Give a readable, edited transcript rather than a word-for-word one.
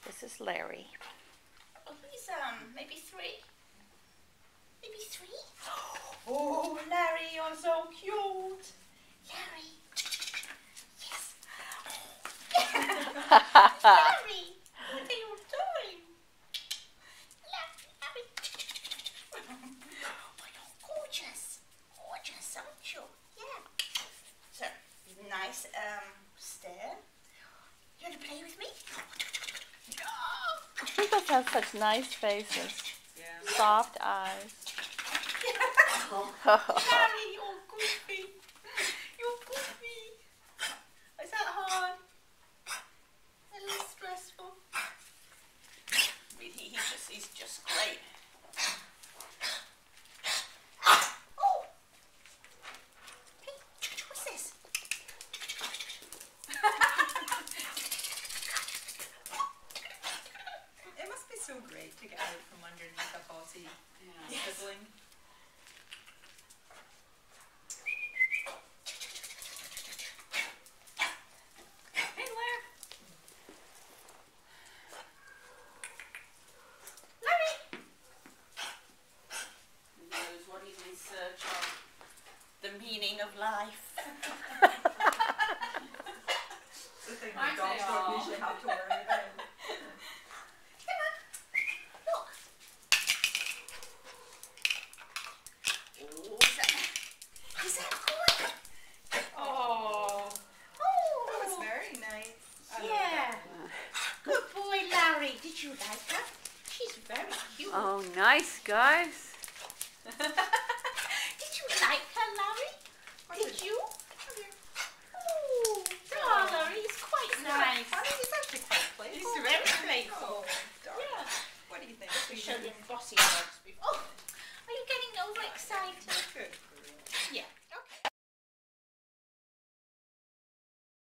This is Larry. Oh, he's maybe 3. Maybe 3. Oh, Larry, you're so cute. Larry. Yes. Larry, what are you doing? Larry. Oh, you're gorgeous. Gorgeous, aren't you? Yeah. So, nice stare. You want to play with me? He just has such nice faces. Yeah. Soft eyes. Larry, you're goofy. You're goofy. Is that hard? A little stressful? He's just great. Oh! Hey, what's this? It must be so great to get out from underneath a bossy sibling. Hey, Blair. Larry! He knows what he's in search of. The meaning of life. The thing Aren't that dogs they don't all? usually have to worry about. Come on. Look. Oh, is that good? Oh, that was Oh, very nice. I love yeah. that. Good boy, Larry. Did you like her? She's very cute. Oh, nice, guys. Did you like her, Larry? What Did you? Oh, darling, he's quite nice. He's actually quite playful. He's very playful. Oh, darling. Yeah. What do you think? We showed him bossy dogs before. Oh, are you getting overexcited? Good.